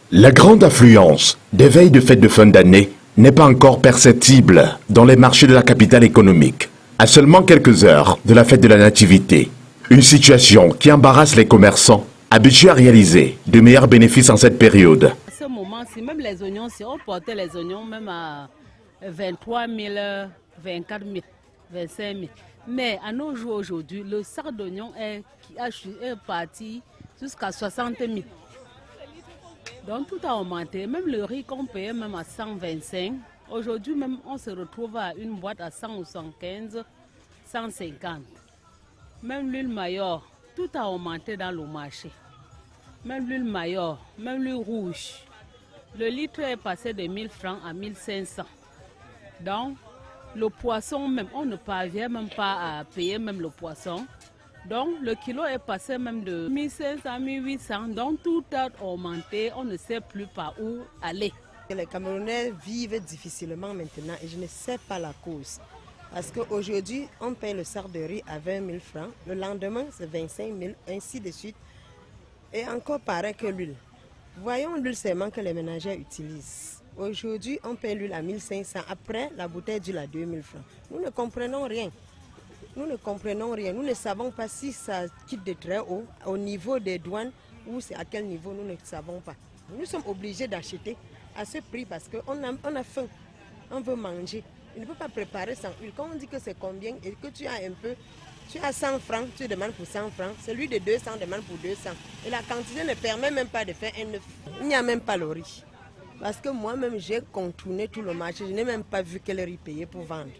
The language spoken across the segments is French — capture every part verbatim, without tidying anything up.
La grande affluence des veilles de fêtes de fin d'année n'est pas encore perceptible dans les marchés de la capitale économique, à seulement quelques heures de la fête de la Nativité. Une situation qui embarrasse les commerçants, habitués à réaliser de meilleurs bénéfices en cette période. À ce moment-ci, même les oignons, si on portait les oignons même à vingt-trois mille, vingt-quatre mille, vingt-cinq mille. Mais à nos jours aujourd'hui, le sac d'oignons est, est parti jusqu'à soixante mille. Donc tout a augmenté. Même le riz qu'on payait même à cent vingt-cinq, aujourd'hui même on se retrouve à une boîte à cent soixante-quinze, cent cinquante. Même l'huile Mayor, tout a augmenté dans le marché. Même l'huile Mayor, même l'huile rouge. Le litre est passé de mille francs à mille cinq cents. Donc le poisson même, on ne parvient même pas à payer même le poisson. Donc le kilo est passé même de mille cinq cents à mille huit cents. Donc tout a augmenté, on ne sait plus par où aller. Les Camerounais vivent difficilement maintenant et je ne sais pas la cause. Parce qu'aujourd'hui, on paye le sac de riz à vingt mille francs, le lendemain c'est vingt-cinq mille, ainsi de suite. Et encore pareil que l'huile. Voyons l'huile seulement que les ménagères utilisent. Aujourd'hui, on paye l'huile à mille cinq cents, après la bouteille d'huile à deux mille francs. Nous ne comprenons rien. Nous ne comprenons rien. Nous ne savons pas si ça quitte de très haut, au niveau des douanes, ou c'est à quel niveau, nous ne savons pas. Nous sommes obligés d'acheter à ce prix parce qu'on a, on a faim, on veut manger. Il ne peut pas préparer sans huile. Quand on dit que c'est combien et que tu as un peu, tu as cent francs, tu demandes pour cent francs. Celui de deux cents demande pour deux cents. Et la quantité ne permet même pas de faire un œuf. Il n'y a même pas le riz. Parce que moi-même, j'ai contourné tout le marché. Je n'ai même pas vu quel riz payer pour vendre.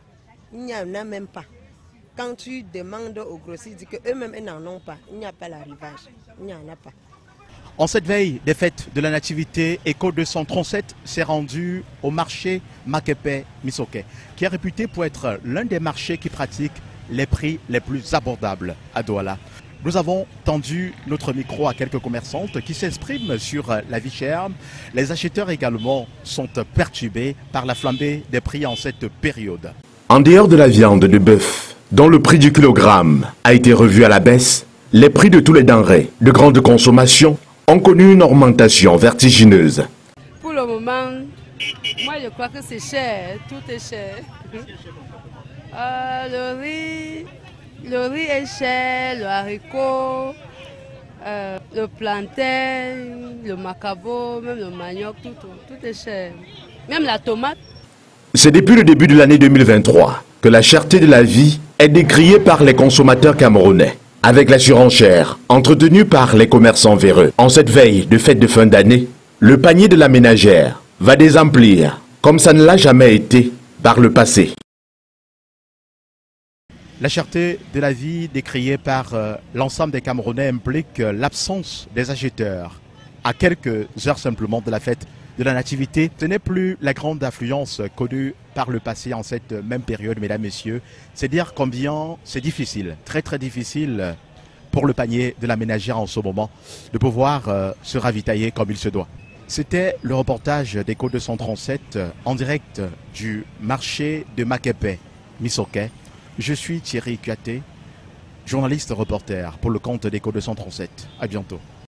Il n'y en a même pas. Quand tu demandes aux grossistes, ils disent qu'eux-mêmes n'en ont pas. Il n'y a pas l'arrivage. Il n'y en a pas. En cette veille des fêtes de la Nativité, Eco deux cent trente-sept s'est rendu au marché Makepe-Misoke, qui est réputé pour être l'un des marchés qui pratique les prix les plus abordables à Douala. Nous avons tendu notre micro à quelques commerçantes qui s'expriment sur la vie chère. Les acheteurs également sont perturbés par la flambée des prix en cette période. En dehors de la viande de bœuf, dont le prix du kilogramme a été revu à la baisse, les prix de tous les denrées de grande consommation ont connu une augmentation vertigineuse. Pour le moment, moi je crois que c'est cher, tout est cher. Euh, le riz, le riz est cher, le haricot, euh, le plantain, le macabo, même le manioc, tout, tout, tout est cher. Même la tomate. C'est depuis le début de l'année deux mille vingt-trois que la cherté de la vie est décriée par les consommateurs camerounais, avec la surenchère entretenue par les commerçants véreux. En cette veille de fête de fin d'année, le panier de la ménagère va désemplir, comme ça ne l'a jamais été par le passé. La cherté de la vie décriée par euh, l'ensemble des Camerounais implique euh, l'absence des acheteurs. À quelques heures simplement de la fête de la Nativité, ce n'est plus la grande affluence connue par le passé en cette même période, mesdames, messieurs. C'est dire combien c'est difficile, très très difficile pour le panier de la ménagère en ce moment de pouvoir euh, se ravitailler comme il se doit. C'était le reportage d'Eco deux cent trente-sept euh, en direct du marché de Makepe-Misoke. Je suis Thierry Kuaté, journaliste reporter pour le compte d'Eco deux cent trente-sept. À bientôt.